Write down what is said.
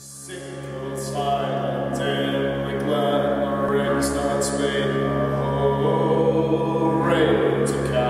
Single silent in the glen, the ring starts fading, the whole rain to catch.